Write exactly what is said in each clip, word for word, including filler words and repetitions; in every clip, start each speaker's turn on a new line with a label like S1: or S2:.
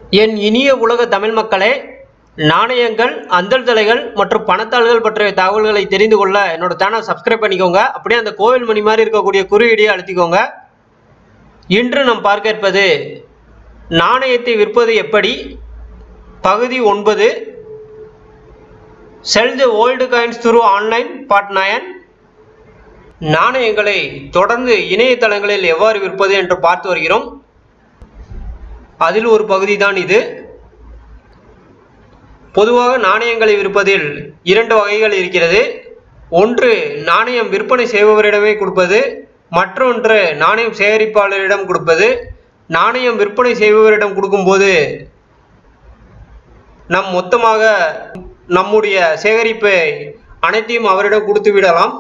S1: என் இனிய உலக தமிழ் மக்களே, நாணயங்கள், அந்தல் தலைகள் மற்றும் பணத்தாள்கள் பற்றிய தகவல்களை தெரிந்து கொள்ள என்னோட சேனல் சப்ஸ்கிரைப் பண்ணிக்கோங்க. அப்படியே அந்த கோவில் மணி மாதிரி இருக்கக்கூடிய குறியீடியை அழுத்திக்கோங்க. இன்று நாம் பார்க்க இருப்பது நாணயத்தை விற்பது எப்படி, பகுதி ஒன்பது. Sell the old coins through online part nine. நாணயங்களை தொடர்ந்து இணையதளங்களில் எவ்வாறு விற்பது என்று பார்த்து வருகிறோம். அதில் ஒரு பகுதி தான் இது. பொதுவாக நாணயங்களை விற்பதில் இரண்டு வகைகள் இருக்கிறது. ஒன்று நாணயம் விற்பனை செய்பவரிடமே கொடுப்பது, மற்றொன்று நாணயம் சேகரிப்பாளரிடம் கொடுப்பது. நாணயம் விற்பனை செய்பவரிடம் கொடுக்கும்போது நம் மொத்தமாக நம்முடைய சேகரிப்பை அனைத்தையும் அவரிடம் கொடுத்து விடலாம்.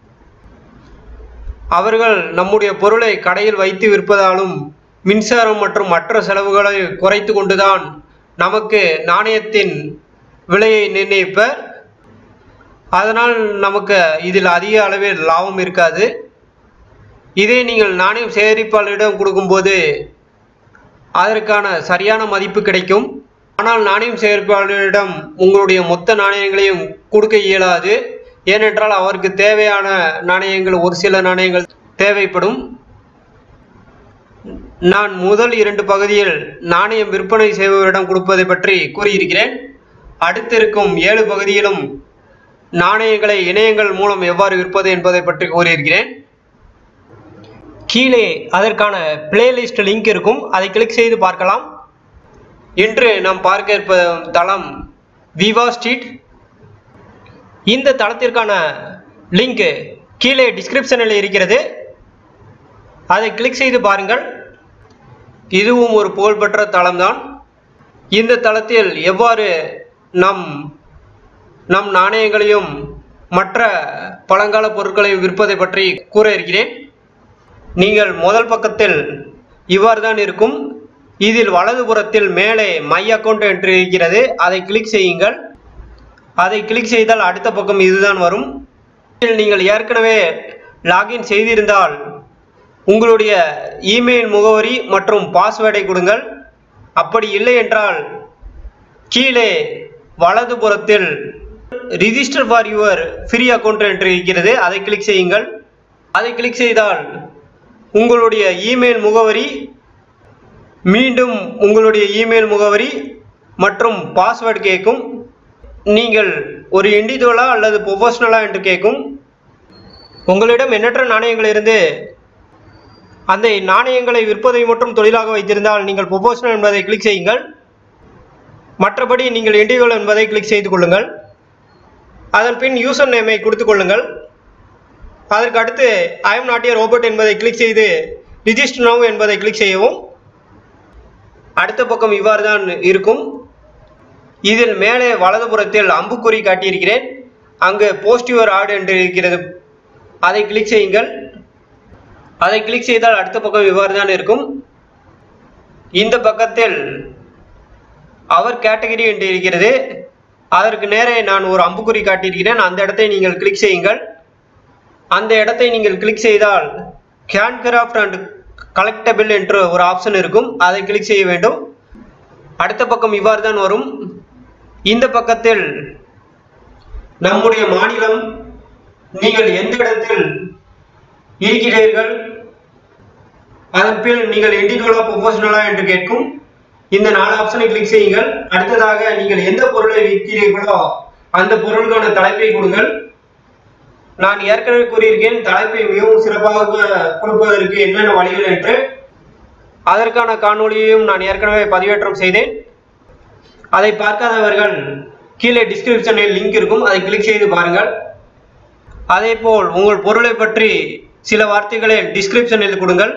S1: அவர்கள் நம்முடைய பொருளை கடையில் வைத்து விற்பதாலும் மின்சாரம் மற்றும் மற்ற செலவுகளை குறைத்து கொண்டுதான் நமக்கு நாணயத்தின் விலையை நிர்ணயிப்பர். அதனால் நமக்கு இதில் அதிக அளவில் லாபம் இருக்காது. இதே நீங்கள் நாணயம் சேகரிப்பாளரிடம் கொடுக்கும்போது அதற்கான சரியான மதிப்பு கிடைக்கும். ஆனால் நாணயம் சேகரிப்பாளரிடம் உங்களுடைய மொத்த நாணயங்களையும் கொடுக்க இயலாது. ஏனென்றால் அவருக்கு தேவையான நாணயங்கள், ஒரு சில நாணயங்கள் தேவைப்படும். நான் முதல் இரண்டு பகுதியில் நாணயம் விற்பனை செய்பவரிடம் கொடுப்பதை பற்றி கூறியிருக்கிறேன். அடுத்திருக்கும் ஏழு பகுதியிலும் நாணயங்களை இணையங்கள் மூலம் எவ்வாறு விற்பது என்பதை பற்றி கூறியிருக்கிறேன். கீழே அதற்கான பிளேலிஸ்ட் லிங்க் இருக்கும், அதை கிளிக் செய்து பார்க்கலாம். இன்று நாம் பார்க்க இருப்ப தளம் விவா ஸ்ட்ரீட். இந்த தளத்திற்கான லிங்க் கீழே டிஸ்கிரிப்ஷனில் இருக்கிறது, அதை கிளிக் செய்து பாருங்கள். இதுவும் ஒரு புகழ்பெற்ற தளம்தான். இந்த தளத்தில் எவ்வாறு நம் நம் நாணயங்களையும் மற்ற பழங்கால பொருட்களையும் விற்பதை பற்றி கூற இருக்கிறேன். நீங்கள் முதல் பக்கத்தில் இவ்வாறு தான் இருக்கும். இதில் வலதுபுறத்தில் மேலே மை அக்கவுண்ட் என்று இருக்கிறது, அதை கிளிக் செய்யுங்கள். அதை கிளிக் செய்தால் அடுத்த பக்கம் இதுதான் வரும். நீங்கள் ஏற்கனவே லாகின் செய்திருந்தால் உங்களுடைய இமெயில் முகவரி மற்றும் பாஸ்வேர்டை கொடுங்கள். அப்படி இல்லை என்றால் கீழே வலதுபுறத்தில் register for your free account என்று இருக்கிறது, அதை கிளிக் செய்யுங்கள். அதை கிளிக் செய்தால் உங்களுடைய இமெயில் முகவரி, மீண்டும் உங்களுடைய இமெயில் முகவரி மற்றும் பாஸ்வேர்டு கேட்கும். நீங்கள் ஒரு இண்டிவிஜுவலா அல்லது ப்ரொஃபஷனலா என்று கேட்கும். உங்களிடம் எண்ணற்ற நாணயங்கள் இருந்து அந்த நாணயங்களை விற்பதை மட்டும் தொழிலாக வைத்திருந்தால் நீங்கள் ப்ரொஃபஷனல் என்பதை கிளிக் செய்யுங்கள். மற்றபடி நீங்கள் இண்டிவிஜுவல் என்பதை கிளிக் செய்து கொள்ளுங்கள். அதன் பின் யூசர் நேமை கொடுத்து கொள்ளுங்கள். அதற்கு அடுத்து I am not a robot என்பதை கிளிக் செய்து ரிஜிஸ்டர் நவ் என்பதை கிளிக் செய்யவும். அடுத்த பக்கம் இவ்வாறு தான் இருக்கும். இதில் மேலே வலதுபுறத்தில் அம்புக்குறி காட்டியிருக்கிறேன், அங்கு போஸ்ட் யுவர் ஆர்டர் என்று இருக்கிறது, அதை கிளிக் செய்யுங்கள். அதை கிளிக் செய்தால் அடுத்த பக்கம் இவ்வாறு தான் இருக்கும். இந்த பக்கத்தில் அவர் கேட்டகரி என்று இருக்கிறது, அதற்கு நேரே நான் ஒரு அம்புக்குறி காட்டியிருக்கிறேன், அந்த இடத்தை நீங்கள் கிளிக் செய்யுங்கள். அந்த இடத்தை நீங்கள் கிளிக் செய்தால் ஹேண்ட்கிராஃப்ட் அண்ட் கலெக்டபிள் என்று ஒரு ஆப்ஷன் இருக்கும், அதை கிளிக் செய்ய வேண்டும். அடுத்த பக்கம் இவ்வாறு தான் வரும். இந்த பக்கத்தில் நம்முடைய மாநிலம், நீங்கள் எந்த இடத்தில் இருக்கிறீர்கள், அதன் பின் நீங்கள் இண்டிவிஜுவலா ப்ரொஃபஷனலா என்று கேட்கும். இந்த நாலு ஆப்ஷனை கிளிக் செய்யுங்கள். அடுத்ததாக நீங்கள் எந்த பொருளை விற்கிறீர்களோ அந்த பொருளுக்கான தலைப்பை கொடுங்கள். நான் ஏற்கனவே கூறியிருக்கேன் தலைப்பை மிகவும் சிறப்பாக கொடுப்பதற்கு என்னென்ன வழிகள் என்று. அதற்கான காணொலியையும் நான் ஏற்கனவே பதிவேற்றம் செய்தேன். அதை பார்க்காதவர்கள் கீழே டிஸ்கிரிப்ஷனில் லிங்க் இருக்கும், அதை கிளிக் செய்து பாருங்கள். அதே போல் உங்கள் பொருளை பற்றி சில வார்த்தைகளை டிஸ்கிரிப்ஷனில் கொடுங்கள்.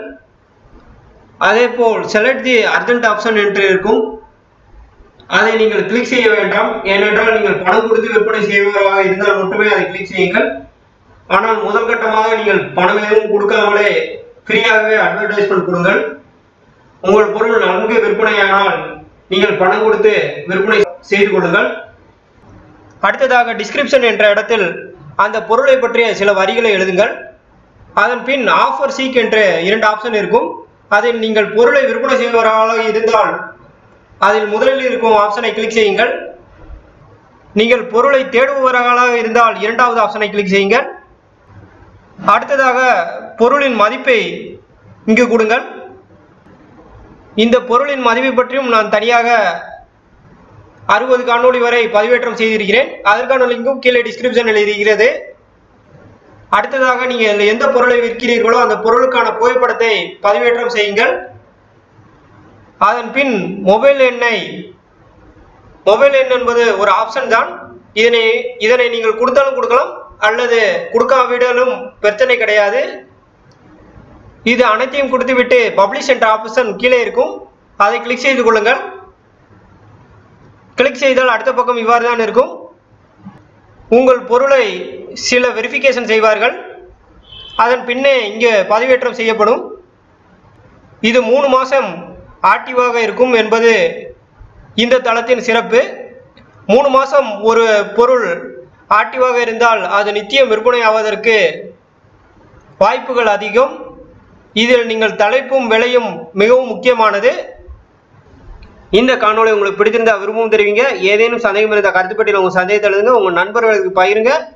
S1: அதே போல் செலக்ட் தி அர்ஜென்ட் ஆப்ஷன் என்று இருக்கும், அதை நீங்கள் கிளிக் செய்ய வேண்டாம். ஏனென்றால் நீங்கள் பணம் கொடுத்து விற்பனை செய்வதாக இருந்தால் மட்டுமே அதை கிளிக் செய்யுங்கள். ஆனால் முதல் கட்டமாக நீங்கள் பணம் எதுவும் கொடுக்காமலே ஃப்ரீயாகவே அட்வர்டைஸ்மெண்ட் கொடுங்கள். உங்கள் பொருள் நன்கு விற்பனையானால் நீங்கள் பணம் கொடுத்து விற்பனை செய்து கொள்ளுங்கள். அடுத்ததாக டிஸ்கிரிப்ஷன் என்ற இடத்தில் அந்த பொருளை பற்றிய சில வரிகளை எழுதுங்கள். அதன் பின் ஆஃபர் சீக் என்ற இரண்டு ஆப்ஷன் இருக்கும், அதில் நீங்கள் பொருளை விற்பனை செய்வராக இருந்தால் அதில் முதலில் இருக்கும் ஆப்ஷனை கிளிக் செய்யுங்கள். நீங்கள் பொருளை தேடுபவர்களாக இருந்தால் இரண்டாவது ஆப்ஷனை கிளிக் செய்யுங்கள். அடுத்ததாக பொருளின் மதிப்பை இங்கு கொடுங்கள். இந்த பொருளின் மதிப்பை பற்றியும் நான் தனியாக அறுபது காணொளி வரை பதிவேற்றம் செய்திருக்கிறேன். அதற்கான லிங்கும் கீழே டிஸ்கிரிப்ஷனில் இருக்கிறது. அடுத்ததாக நீங்கள் எந்த பொருளை விற்கிறீர்களோ அந்த பொருளுக்கான புகைப்படத்தை பதிவேற்றம் செய்யுங்கள். அதன் பின் மொபைல் எண்ணை மொபைல் எண் என்பது ஒரு ஆப்ஷன் தான். இதனை இதனை நீங்கள் கொடுத்தாலும் கொடுக்கலாம் அல்லது கொடுக்காவிடாலும் பிரச்சனை கிடையாது. இது அனைத்தையும் கொடுத்துவிட்டு பப்ளிஷ் என்ற ஆப்ஷன் கீழே இருக்கும், அதை கிளிக் செய்து கொள்ளுங்கள். கிளிக் செய்தால் அடுத்த பக்கம் இவ்வாறு தான் இருக்கும். உங்கள் பொருளை சில வெரிஃபிகேஷன் செய்வார்கள். அதன் பின்னே இங்கே பதிவேற்றம் செய்யப்படும். இது மூணு மாதம் ஆக்டிவாக இருக்கும் என்பது இந்த தளத்தின் சிறப்பு. மூணு மாதம் ஒரு பொருள் ஆக்டிவாக இருந்தால் அது நித்தியம் விற்பனை ஆவதற்கு வாய்ப்புகள் அதிகம். இதில் நீங்கள் தலைப்பும் விலையும் மிகவும் முக்கியமானது. இந்த காணொளி உங்களுக்கு பிடித்திருந்தால் விரும்பவும் தெரிவிங்க. ஏதேனும் சந்தேகம் இருந்தால் கருத்து பெட்டியில் உங்கள் சந்தேகத்தை எழுதுங்க. உங்கள் நண்பர்களுக்கு பகிருங்க.